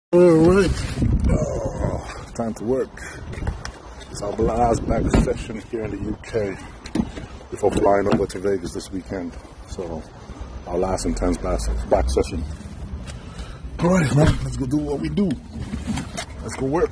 Alright, time to work. It's our last back session here in the UK before flying over to Vegas this weekend. So, our last intense back session. Alright, man, let's go do what we do. Let's go work.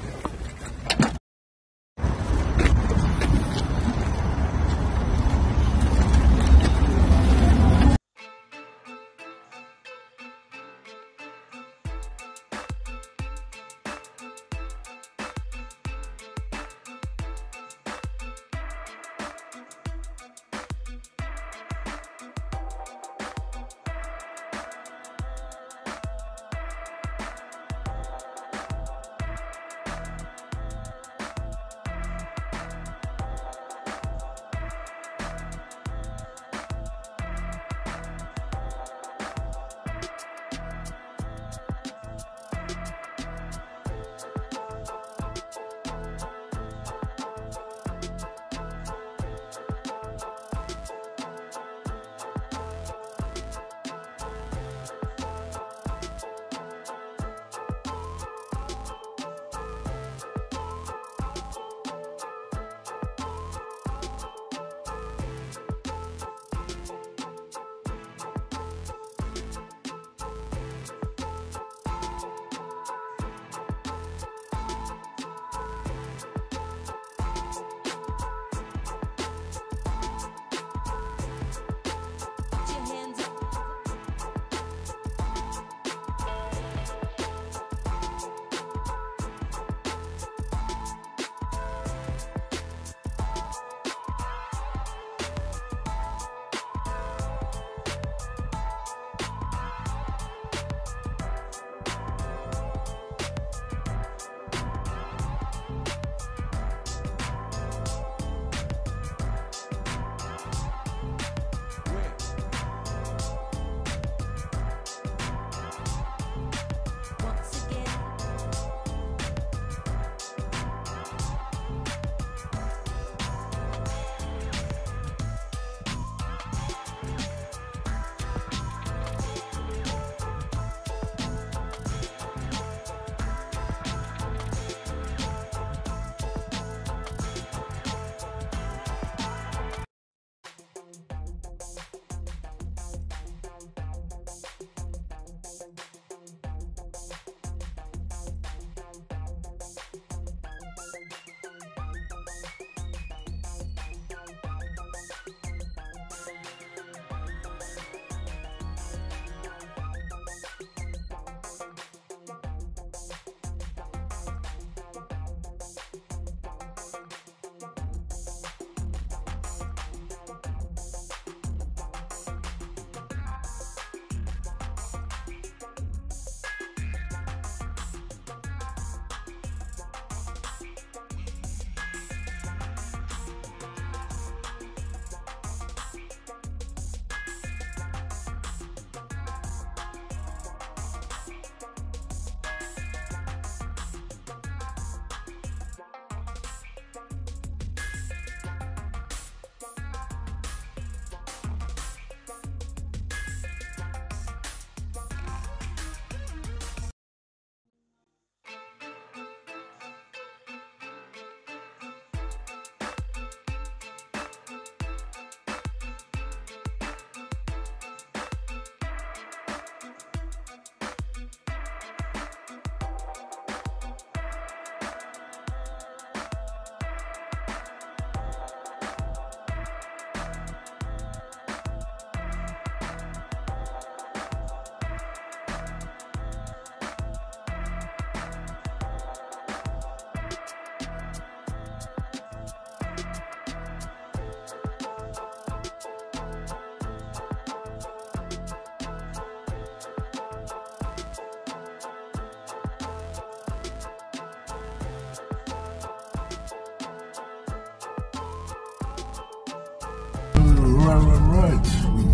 Alright,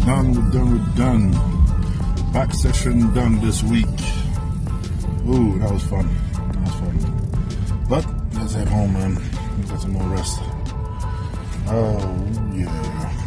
we're done. Back session done this week. Ooh, that was fun. But let's head home, man. Get some more rest. Oh, yeah.